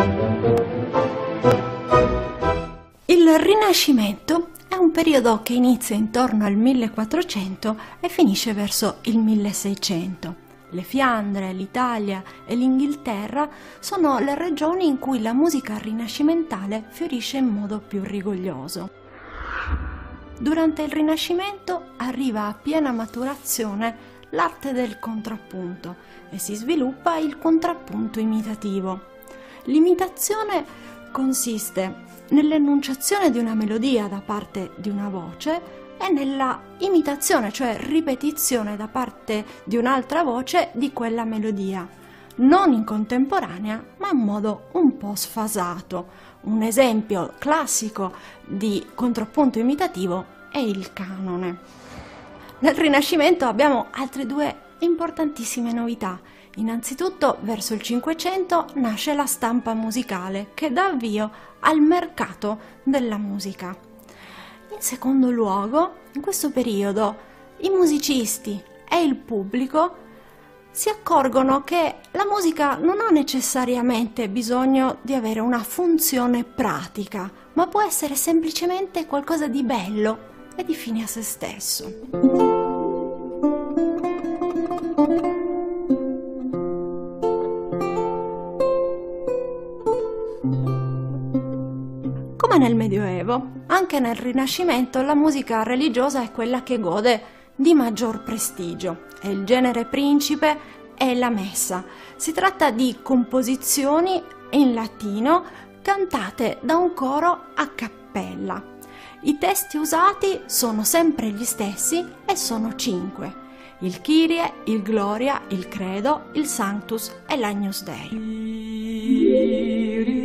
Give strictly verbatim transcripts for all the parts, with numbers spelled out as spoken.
Il Rinascimento è un periodo che inizia intorno al millequattrocento e finisce verso il milleseicento. Le Fiandre, l'Italia e l'Inghilterra sono le regioni in cui la musica rinascimentale fiorisce in modo più rigoglioso. Durante il Rinascimento arriva a piena maturazione l'arte del contrappunto e si sviluppa il contrappunto imitativo. L'imitazione consiste nell'enunciazione di una melodia da parte di una voce e nella imitazione, cioè ripetizione da parte di un'altra voce di quella melodia, non in contemporanea ma in modo un po' sfasato. Un esempio classico di contrappunto imitativo è il canone. Nel Rinascimento abbiamo altre due importantissime novità. Innanzitutto, verso il Cinquecento nasce la stampa musicale che dà avvio al mercato della musica. In secondo luogo, in questo periodo, i musicisti e il pubblico si accorgono che la musica non ha necessariamente bisogno di avere una funzione pratica, ma può essere semplicemente qualcosa di bello e di fine a se stesso. Come nel Medioevo, anche nel Rinascimento la musica religiosa è quella che gode di maggior prestigio e il genere principe è la messa. Si tratta di composizioni in latino cantate da un coro a cappella. I testi usati sono sempre gli stessi e sono cinque: il Kyrie, il Gloria, il Credo, il Sanctus e l'Agnus Dei.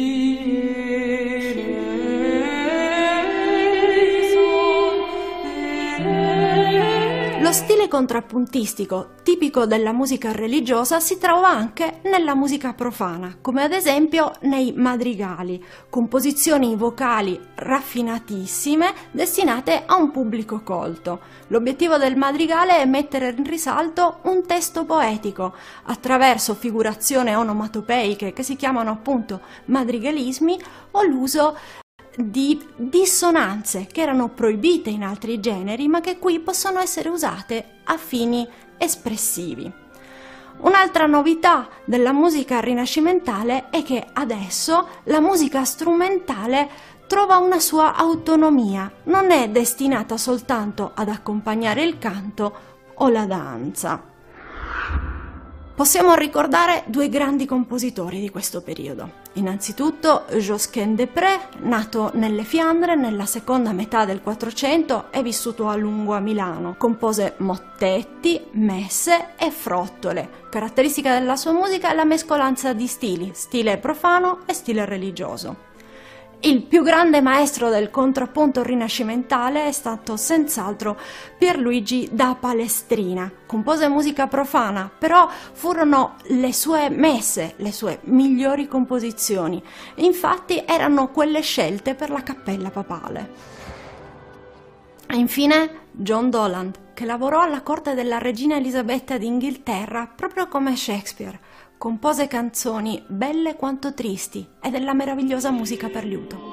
Lo stile contrappuntistico tipico della musica religiosa si trova anche nella musica profana, come ad esempio nei madrigali, composizioni vocali raffinatissime destinate a un pubblico colto. L'obiettivo del madrigale è mettere in risalto un testo poetico attraverso figurazioni onomatopeiche che si chiamano appunto madrigalismi o l'uso di dissonanze che erano proibite in altri generi ma che qui possono essere usate a fini espressivi. Un'altra novità della musica rinascimentale è che adesso la musica strumentale trova una sua autonomia, non è destinata soltanto ad accompagnare il canto o la danza. Possiamo ricordare due grandi compositori di questo periodo. Innanzitutto Josquin des Prez, nato nelle Fiandre nella seconda metà del Quattrocento e vissuto a lungo a Milano. Compose mottetti, messe e frottole. Caratteristica della sua musica è la mescolanza di stili, stile profano e stile religioso. Il più grande maestro del contrappunto rinascimentale è stato senz'altro Pierluigi da Palestrina. Compose musica profana, però furono le sue messe le sue migliori composizioni. Infatti erano quelle scelte per la cappella papale. E infine John Doland, che lavorò alla corte della regina Elisabetta d'Inghilterra proprio come Shakespeare. Compose canzoni belle quanto tristi e della meravigliosa musica per liuto.